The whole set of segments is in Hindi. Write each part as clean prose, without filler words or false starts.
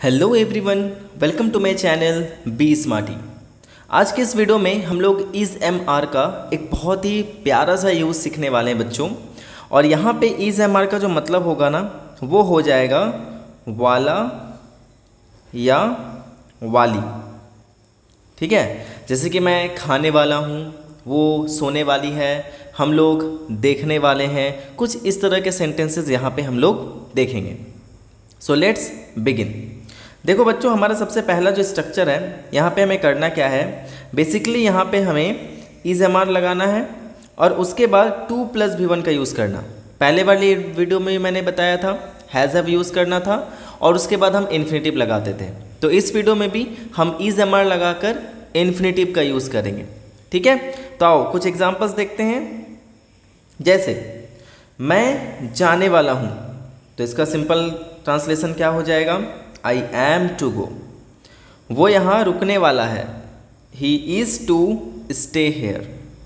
Hello everyone, welcome to my channel be smarty. आज के इस वीडियो में हम लोग इज़ एम आर का एक बहुत ही प्यारा सा यूज़ सीखने वाले हैं बच्चों। और यहाँ पे इज़ एम आर का जो मतलब होगा ना, वो हो जाएगा वाला या वाली। ठीक है, जैसे कि मैं खाने वाला हूँ, वो सोने वाली है, हम लोग देखने वाले हैं। कुछ इस तरह के सेंटेंसेस यहाँ पे हम लोग देखेंगे। So let's begin. देखो बच्चों, हमारा सबसे पहला जो स्ट्रक्चर है, यहाँ पे हमें करना क्या है, बेसिकली यहाँ पे हमें इज़ एम आर लगाना है और उसके बाद 2+V1 का यूज़ करना। पहले वाली वीडियो में मैंने बताया था हैज़ हैव यूज़ करना था और उसके बाद हम इन्फिनेटिव लगाते थे। तो इस वीडियो में भी हम इज़ एम आर लगाकर इन्फिनेटिव का यूज़ करेंगे। ठीक है, तो आओ कुछ एग्जाम्पल्स देखते हैं। जैसे मैं जाने वाला हूँ, तो इसका सिंपल ट्रांसलेशन क्या हो जाएगा, आई एम टू गो। वो यहाँ रुकने वाला है, he is to stay here.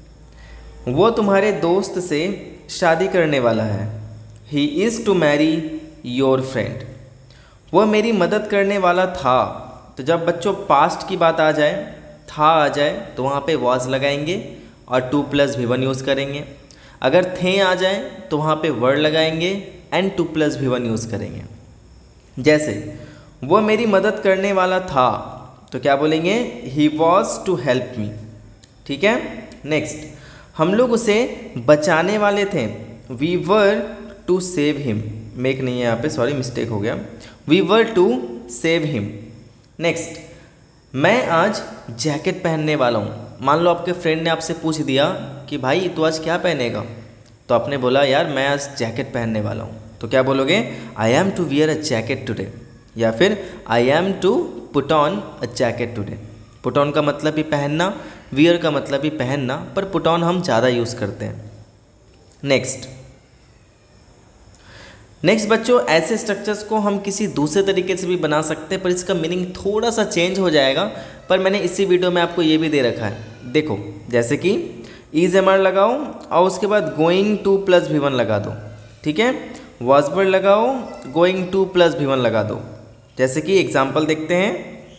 वो तुम्हारे दोस्त से शादी करने वाला है, he is to marry your friend. वो मेरी मदद करने वाला था। तो जब बच्चों पास्ट की बात आ जाए, था आ जाए, तो वहाँ पे वॉज लगाएंगे और 2+V1 यूज़ करेंगे। अगर थे आ जाए तो वहाँ पे वर्ड लगाएंगे एंड 2+V1 यूज़ करेंगे। जैसे वो मेरी मदद करने वाला था, तो क्या बोलेंगे, he was to help me. ठीक है, नेक्स्ट, हम लोग उसे बचाने वाले थे, we were to save him. Make नहीं है यहाँ पे, सॉरी मिस्टेक हो गया, we were to save him. Next, मैं आज जैकेट पहनने वाला हूँ। मान लो आपके फ्रेंड ने आपसे पूछ दिया कि भाई तू आज क्या पहनेगा, तो आपने बोला यार मैं आज जैकेट पहनने वाला हूँ। तो क्या बोलोगे, I am to wear a jacket today, या फिर I am to put on a jacket today. Put on का मतलब ही पहनना, वियर का मतलब ही पहनना, पर पुट ऑन हम ज़्यादा यूज़ करते हैं। नेक्स्ट बच्चों, ऐसे स्ट्रक्चर्स को हम किसी दूसरे तरीके से भी बना सकते हैं, पर इसका मीनिंग थोड़ा सा चेंज हो जाएगा। पर मैंने इसी वीडियो में आपको ये भी दे रखा है। देखो, जैसे कि इज़ एम आर लगाओ और उसके बाद गोइंग टू +V1 लगा दो। ठीक है, वॉज वर्ड लगाओ, गोइंग टू +V1 लगा दो। जैसे कि एग्जाम्पल देखते हैं,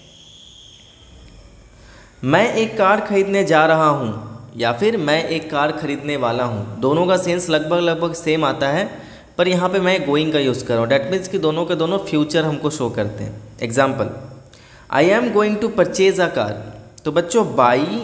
मैं एक कार खरीदने जा रहा हूँ या फिर मैं एक कार खरीदने वाला हूँ। दोनों का सेंस लगभग सेम आता है, पर यहाँ पे मैं गोइंग का यूज़ कर रहा हूँ। डैट मीन्स कि दोनों के दोनों फ्यूचर हमको शो करते हैं। Example, I am going to purchase a car. तो बच्चों, बाई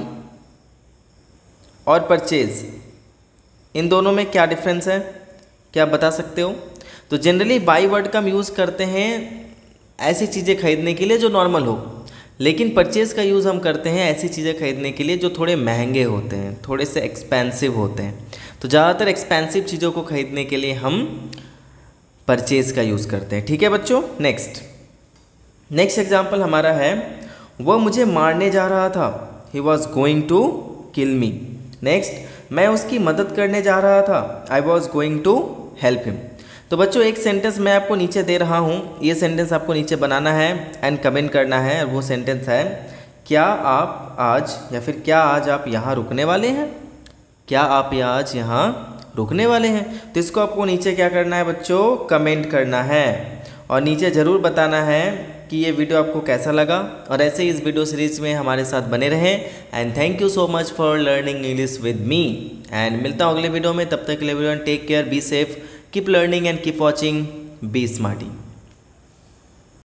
और परचेज, इन दोनों में क्या डिफरेंस है, क्या आप बता सकते हो? तो जनरली बाई वर्ड का हम यूज़ करते हैं ऐसी चीज़ें खरीदने के लिए जो नॉर्मल हो, लेकिन परचेज़ का यूज़ हम करते हैं ऐसी चीज़ें खरीदने के लिए जो थोड़े महंगे होते हैं, थोड़े से एक्सपेंसिव होते हैं। तो ज़्यादातर एक्सपेंसिव चीज़ों को खरीदने के लिए हम परचेज़ का यूज़ करते हैं। ठीक है बच्चों, नेक्स्ट एग्जाम्पल हमारा है, वह मुझे मारने जा रहा था, he was going to kill me. Next, मैं उसकी मदद करने जा रहा था, I was going to help him. तो बच्चों, एक सेंटेंस मैं आपको नीचे दे रहा हूँ, ये सेंटेंस आपको नीचे बनाना है एंड कमेंट करना है। वो सेंटेंस है, क्या आप आज या फिर क्या आज आप यहाँ रुकने वाले हैं, क्या आप आज यहाँ रुकने वाले हैं। तो इसको आपको नीचे क्या करना है बच्चों, कमेंट करना है और नीचे ज़रूर बताना है कि ये वीडियो आपको कैसा लगा। और ऐसे ही इस वीडियो सीरीज में हमारे साथ बने रहें। And thank you so much for learning English with me. And मिलता हूँ अगले वीडियो में, तब तक के लिए everyone take care, be safe, keep learning and keep watching Be Smarty।